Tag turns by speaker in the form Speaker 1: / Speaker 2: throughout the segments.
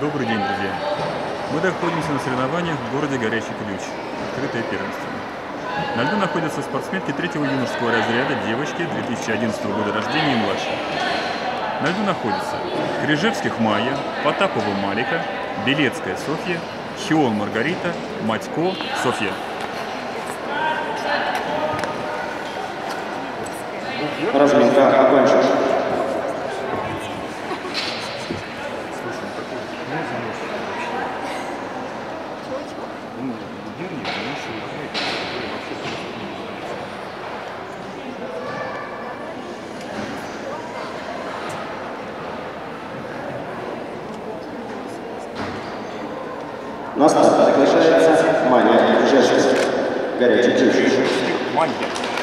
Speaker 1: Добрый день, друзья! Мы находимся на соревнованиях в городе Горячий Ключ, открытое первенство. На льду находятся спортсменки 3-го юношеского разряда, девочки 2011 года рождения и младше. На льду находятся Крижевских Майя, Потапова Малика, Белецкая Софья, Хион Маргарита, Матько Софья.
Speaker 2: Разминка окончена. На старт приглашается Маня Крижевских. Горячий ключ.
Speaker 1: Маня.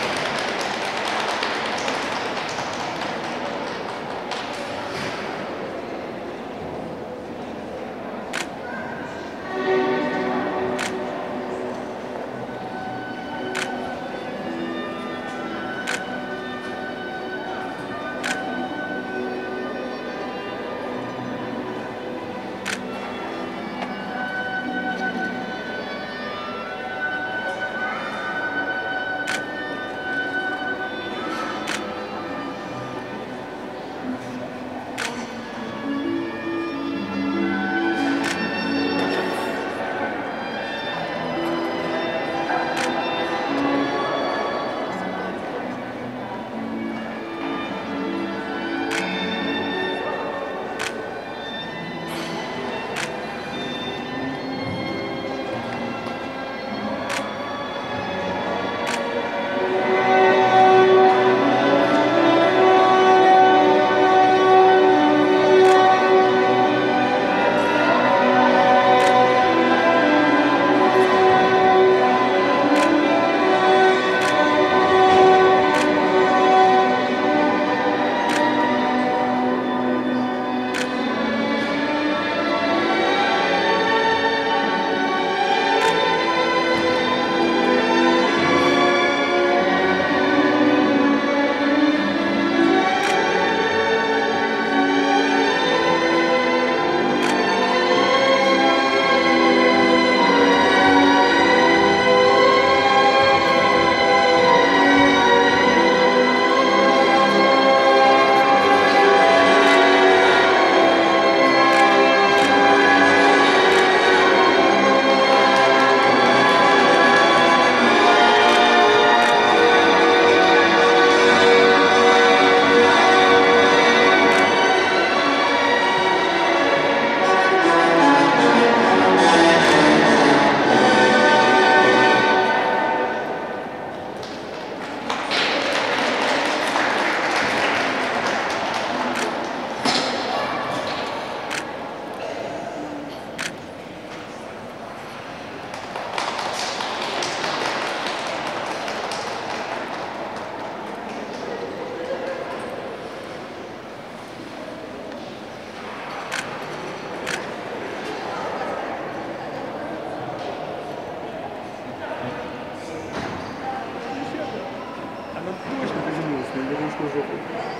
Speaker 1: Точно приземлилась на вернушную жопу.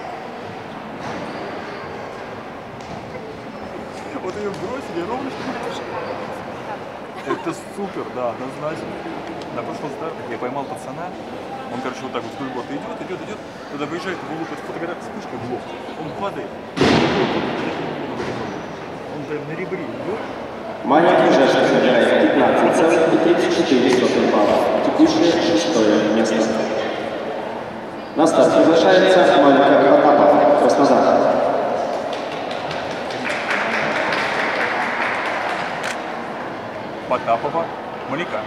Speaker 1: Вот ее бросили ровно что. Это супер, да, однозначно. На прошлом старте я поймал пацана, он, короче, вот так вот вдоль борта идет, тогда выезжает, его лупит фотография, вспышка в лоб, он падает, он прям на ребре идет.
Speaker 2: Маня Крижевских набирает 15,34 баллов, текущее 6-е место. На старт приглашается Малика Потапова, Краснодар.
Speaker 1: Потапова Малика.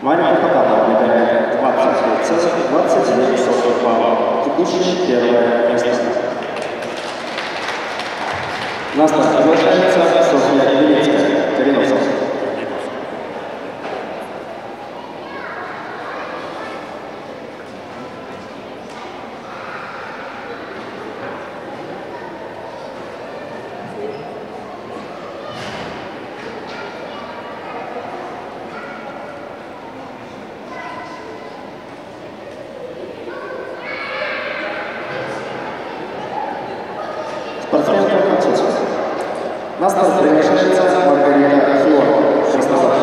Speaker 2: Мария Потапова набирает 25,29 балла. Текущее первое место. На старт приглашается Софья Велицкая, Кореновцев. Спортсменка Концовцев. На старт приглашается Маргарита Филонова, Краснодар.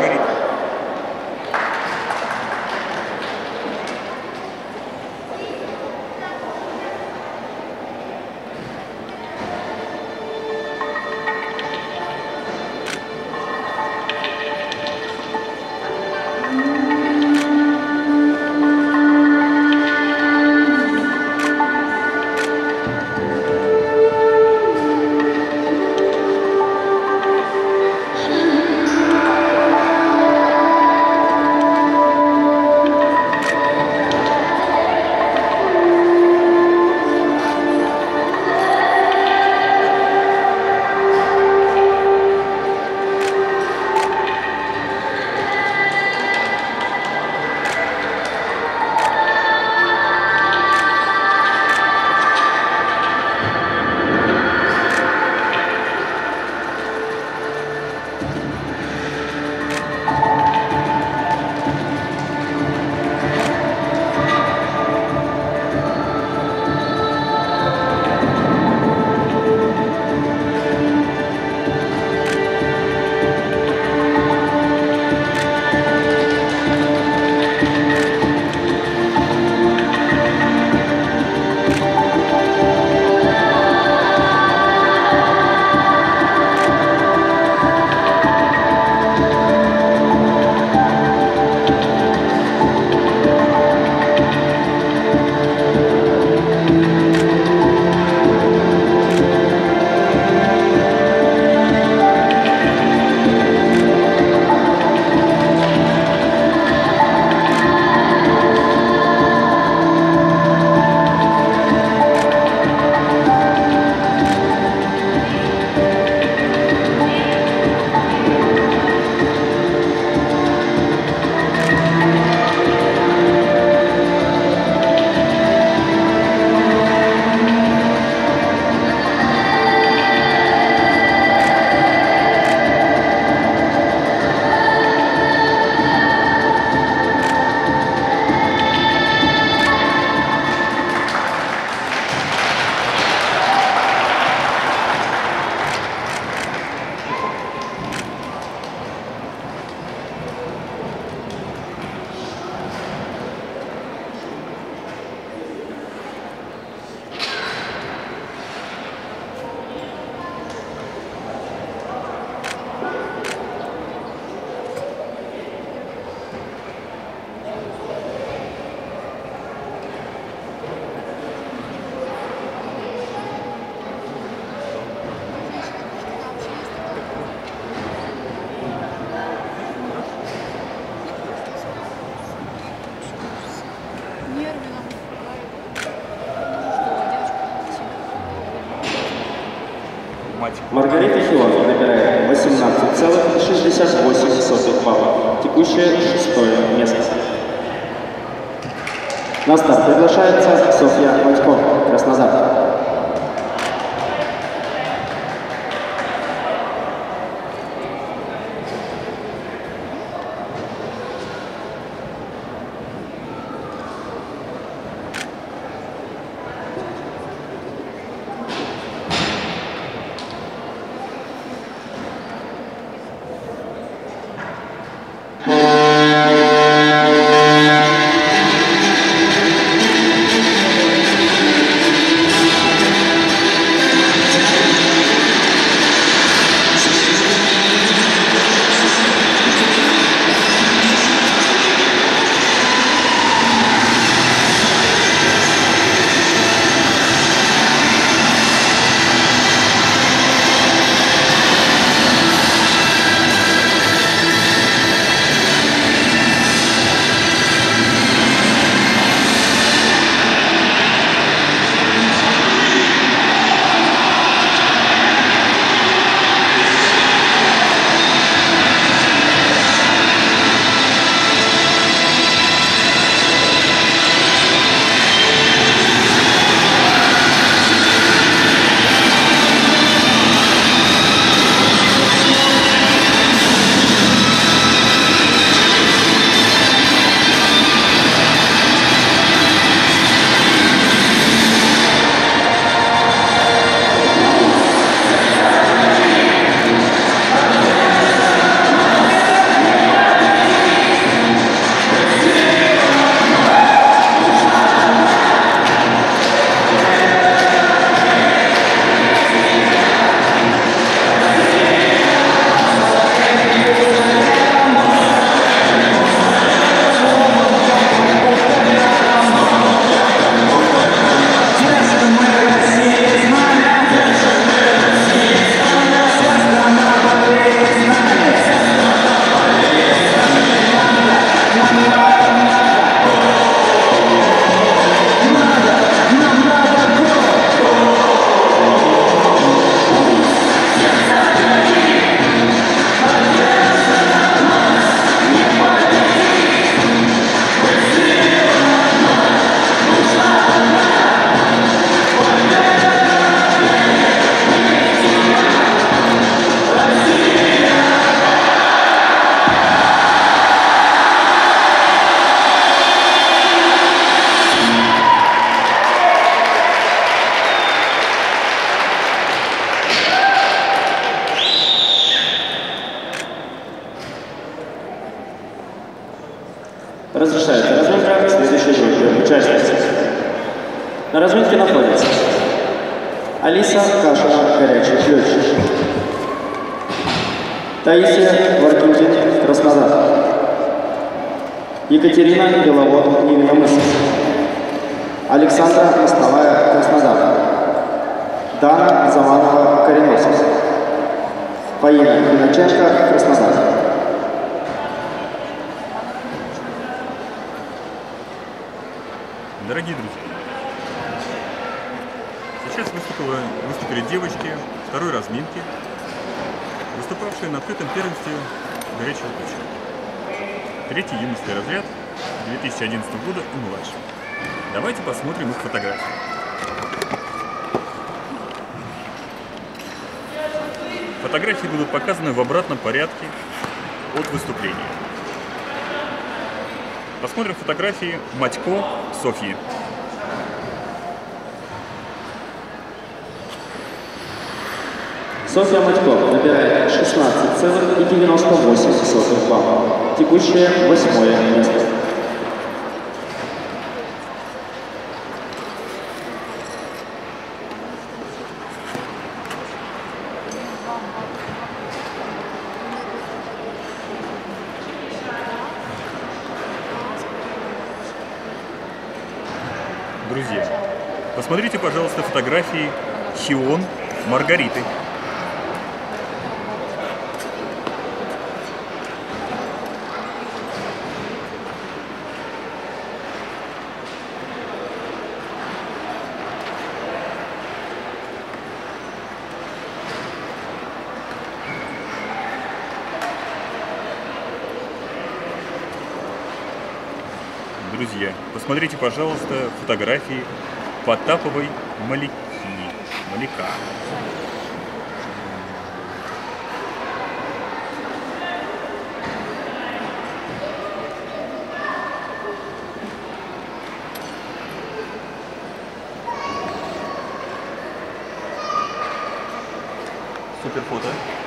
Speaker 2: Маргарита Филонова набирает 18,68 балла. Текущее шестое место. На старт приглашается Софья Батькова, Краснодар. На разминке находится Алиса Кашина, горячий ключ. Таисия Варкинтин, Краснодар. Екатерина Беловод, Невиномысск. Александра Мостовая, Краснодар. Дана Заманова, Кореновск. Фаина Виноченко, Краснодар.
Speaker 1: Дорогие друзья, сейчас выступили девочки второй разминки, выступавшие на открытом первенстве горячего ключа. Третий юношеский разряд 2011 года и младше. Давайте посмотрим их фотографии. Фотографии будут показаны в обратном порядке от выступления. Посмотрим фотографии Матько Софьи.
Speaker 2: Софья Матько набирает 16,98 баллов. Текущее 8-е место.
Speaker 1: Друзья, посмотрите, пожалуйста, фотографии Хион Маргариты. Друзья, посмотрите, пожалуйста, фотографии Потаповой Маляка. Супер фото.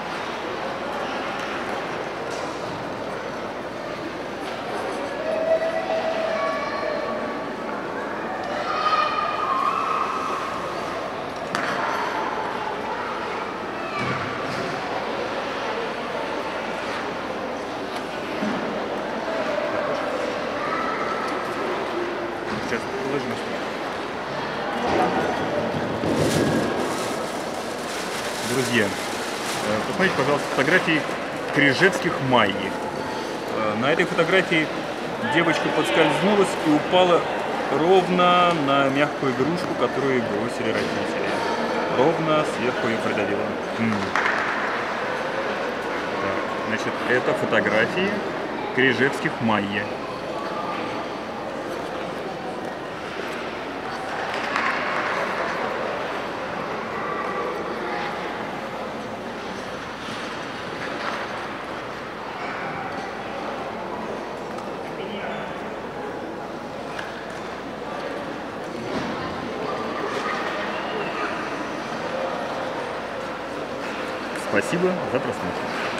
Speaker 1: Сейчас положим. Друзья, посмотрите, пожалуйста, фотографии Крижевских Майи. На этой фотографии девочка подскользнулась и упала ровно на мягкую игрушку, которую бросили родители. Ровно сверху ее придавило. Так, значит, это фотографии Крижевских Майи. Спасибо за просмотр.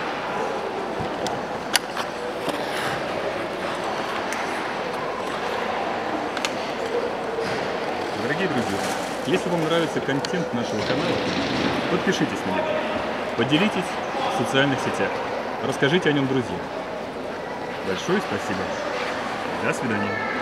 Speaker 1: Дорогие друзья, если вам нравится контент нашего канала, подпишитесь на него, поделитесь в социальных сетях, расскажите о нем друзьям. Большое спасибо. До свидания.